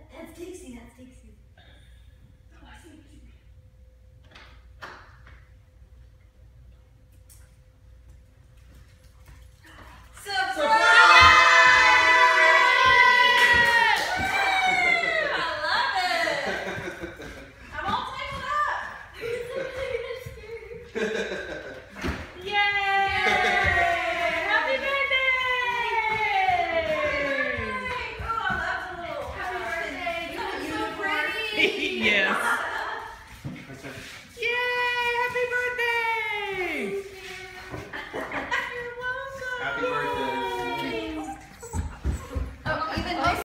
That's Dixie. That's Dixie. Oh, I see. Surprise! I love it. I'm all tangled up. Yay! Happy birthday! Oh, I love the little happy birthday. You're so pretty. Yes.